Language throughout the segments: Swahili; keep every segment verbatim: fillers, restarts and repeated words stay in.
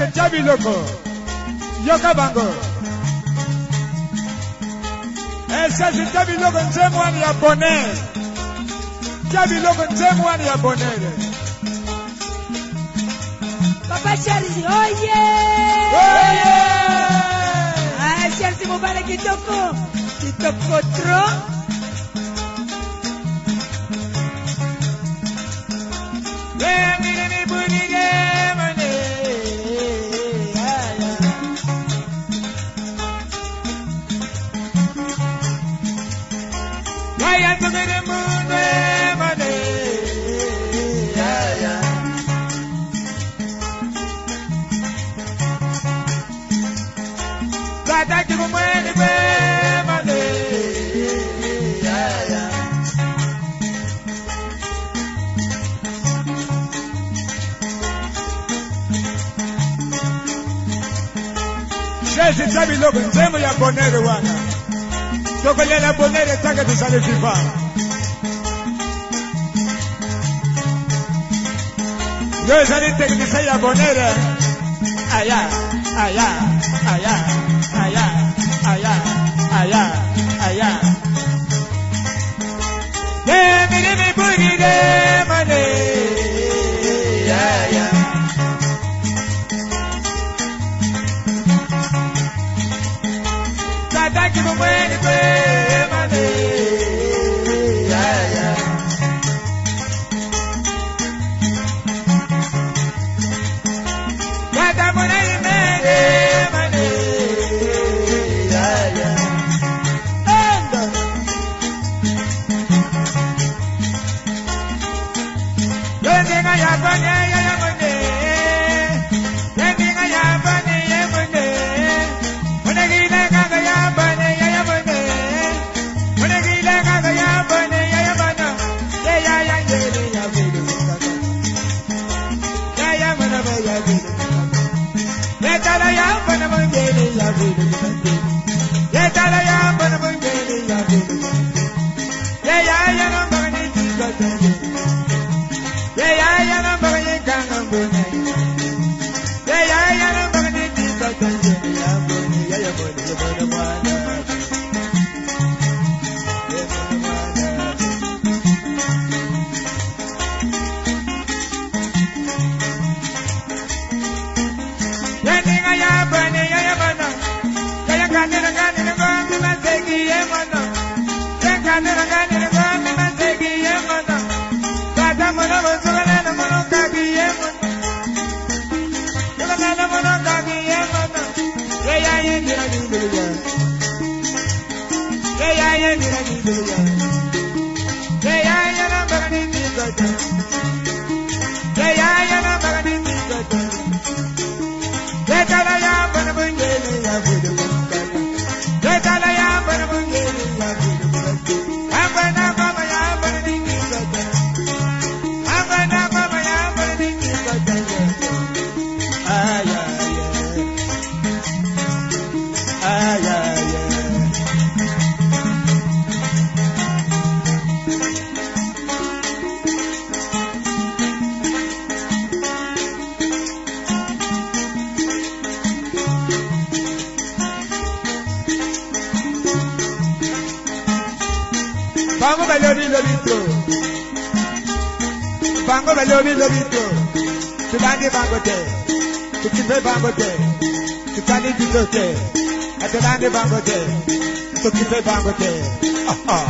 Sheshe Chabi Loko Yoka Bango Sheshe Chabi Loko Nsemu wani ya Bonere Chabi Loko Nsemu wani ya Bonere Papa Charles, oye! Oye! Ah, Charles Mubarak kitoko, kitoko tro. Yemini bunige mane, aya. Yaya tumene munwe mane, aya. Tata kimwene kwe mane, aya. Sheshe Chabi Loko Nsemu ya Bonere wana Toko lela Bonere taka tusale FIFA Yo zali teknisa ya Bonere Aya, aya, aya, aya, aya, aya, aya Demi demi bugi de mane Aya Tata kimwene kwe mane Aya Tata mwana imene mane Aya Endo Yendinga ya bane ya mwane Yendinga ya bane ya mwane Mwana gile kaka ya bane ya mwane Mwana gile kaka ya bane ya mwana Ya ya ya yele ya vile kaka Ya ya mwana ya vile Ya tala ya bane mwengele ya vile kaka Ya tala ya bane mwengele ya vile Ya ya ya namba ni tika tenge Ya ya ya namba ni kanga mbone Ya ya ya namba ni tika tenge Ya mbone ya ya mbone ya mbone mwana Ya mbone mwana Ya ninga ya mbone ya ya mbone Ya ya kanira kanira mbone masegi ya mbone Ya kanira kanira mbone masegi ya mbone Tata mbone mbone mbone kagi ya mbone Mbone mbone kagi ya mbone Ya ya ya ndira ndira Ya ya ya ndira ndira Ya ya ya namba ni ndira Ya ya ya namba ni ndira Ya tala ya mbone mwengele ya vile kaka Ya tala ya mbone mwengele ya vile kaka Ambana mama ya mbone ni ndira Ambana mama ya mbone ni ndira Aya Aya Aya Bango balori lobito Bango balori lobito Tulandi bango te Tukipe bango te Tukani bito te Atulandi bango te Tukipe bango te Ah ah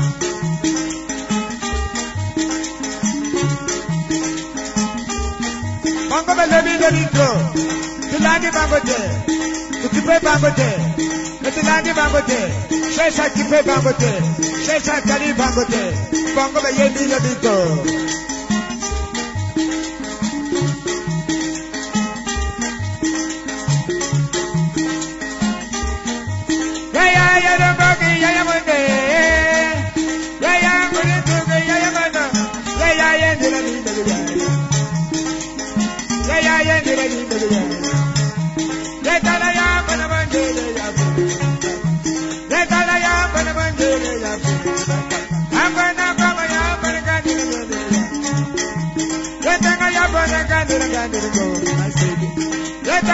Bango balori lobito Tulandi bango te Tukipe bango te Tulandi bango te Shesha kipe bango te Shesha kari bango te Bango balori lobito Ya ya ya rambogi ya ya mwende Ya ya mwende tuge ya ya mwana Ya ya ya ndira ndira ndira Ya ya ya ndira ndira ndira Ya tala ya mwana mwendele ya Ya tala ya mwana mwendele ya Ambana kama ya mwana kandira ndira Ya tanga ya mwana kandira kandira go Masigi Ya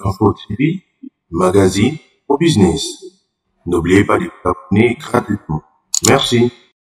Info T V, magazine au business. N'oubliez pas de vous abonner gratuitement. Merci.